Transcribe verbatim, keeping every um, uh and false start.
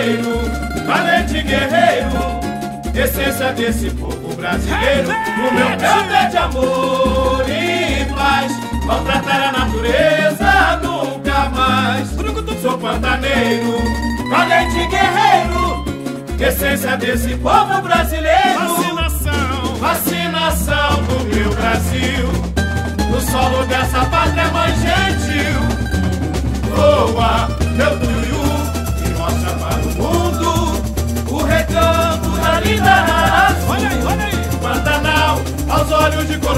pantaneiro, valente guerreiro, essência desse povo brasileiro. O meu canto é de amor e paz, maltratar a natureza nunca mais. Sou pantaneiro, valente guerreiro, essência desse povo brasileiro. Vacinação, vacinação do meu Brasil, no solo dessa pátria mãe gentil. Voa, meu tuiu, e mostra para o mundo o recanto da linda raça. olha aí, olha aí. Pantanal, aos olhos de